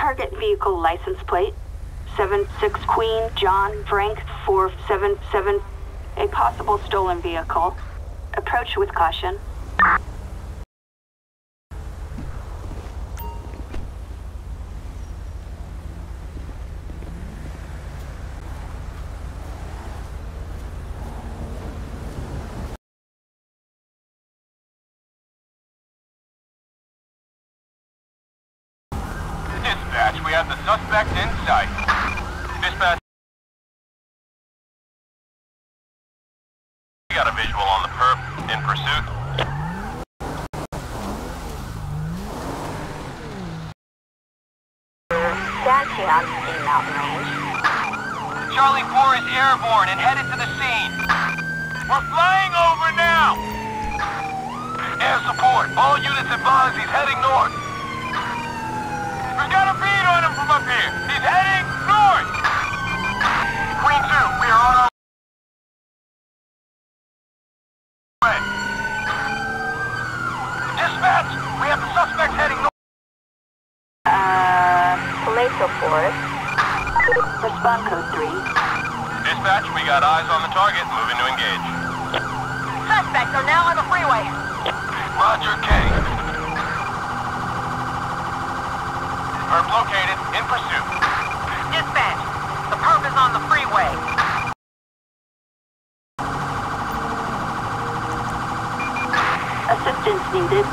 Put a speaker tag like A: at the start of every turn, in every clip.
A: Target vehicle license plate 76 Queen John Frank 477. A possible stolen vehicle. Approach with caution.
B: Dispatch, we have the suspect in sight. Dispatch, we got a visual on the perp, in pursuit.
A: Statue on Steam Mountain Range.
B: Charlie 4 is airborne and headed to the scene. We're flying over now! Air support, all units advise he's heading north. We've got a bead on him from up here. He's heading north! Queen 2, we are on our way. Dispatch, we have the suspect heading north.
A: Palatial Forest. Respond code 3.
B: Dispatch, we got eyes on the target, moving to engage.
A: Suspects are now on the freeway.
B: Roger, K. Perp located, in pursuit.
A: Dispatch, the perp is on the freeway. Assistance needed.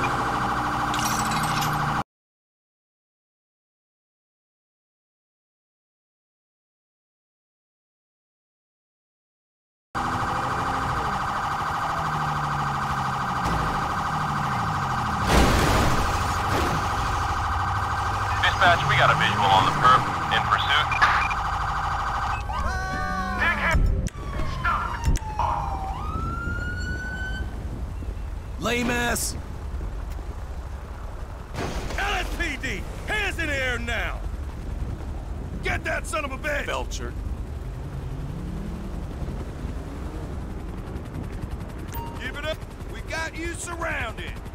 B: Dispatch, we got a visual on the perp, in pursuit.
C: Lame ass!
D: LSPD! Hands in the air now! Get that son of a bitch!
C: Belcher.
D: Give it up! We got you surrounded!